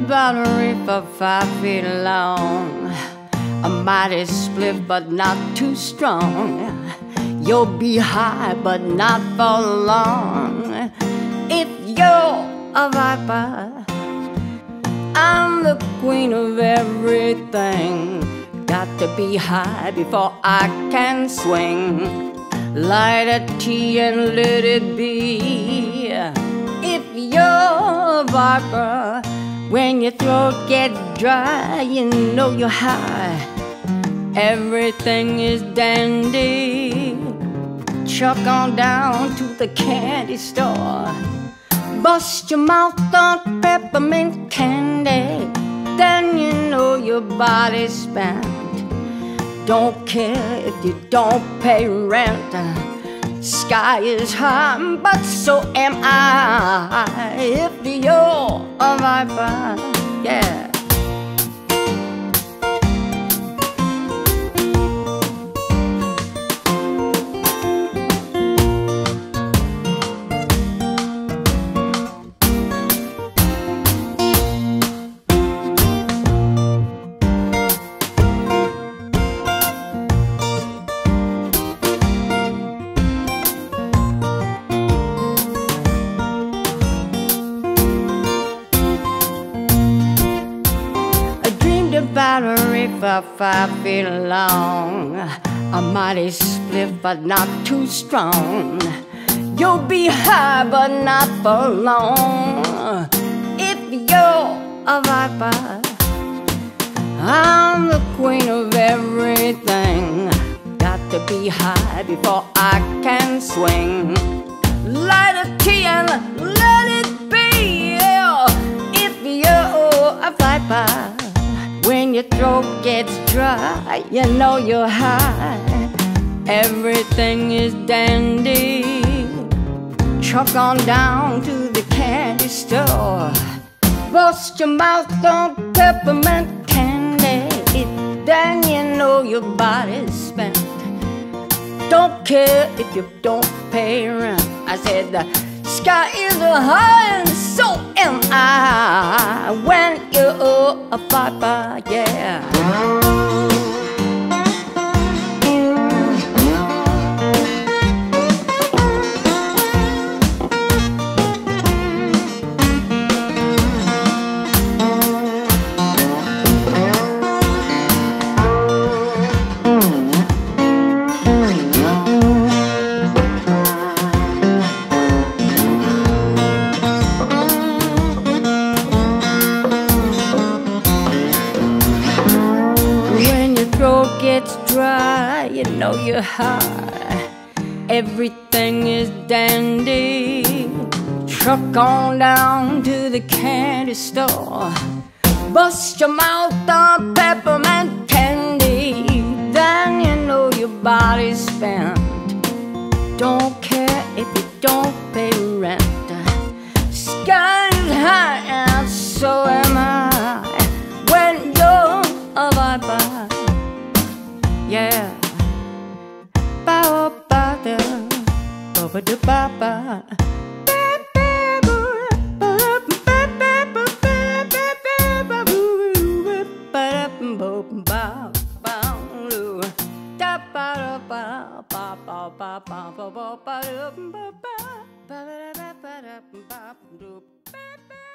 battery for 5 feet long, a mighty spliff but not too strong. You'll be high but not for long. If you're a viper, I'm the queen of everything. Got to be high before I can swing. Light a tea and let it be. If you're a viper, when your throat gets dry, you know you're high. Everything is dandy. Chuck on down to the candy store. Bust your mouth on peppermint candy. Then you know your body's spent. Don't care if you don't pay rent. Sky is high, but so am I. If you're a viper, yeah. Battery for 5 feet long, a mighty spliff but not too strong. You'll be high but not for long. If you're a viper, I'm the queen of everything. Got to be high before I can swing. Light a tea and let it be. If you're a viper, when your throat gets dry, you know you're high. Everything is dandy. Chuck on down to the candy store. Bust your mouth on peppermint candy. Then you know your body's spent. Don't care if you don't pay rent. I said the sky is high and so am I. When you're a viper, yeah. Gets dry, you know you're high. Everything is dandy. Truck on down to the candy store. Bust your mouth on peppermint candy. Then you know your body's spent. Don't care if you don't pay rent. Sky is high and so am I. When you're a viper, yeah. Ba ba da, ba da ba ba. Ba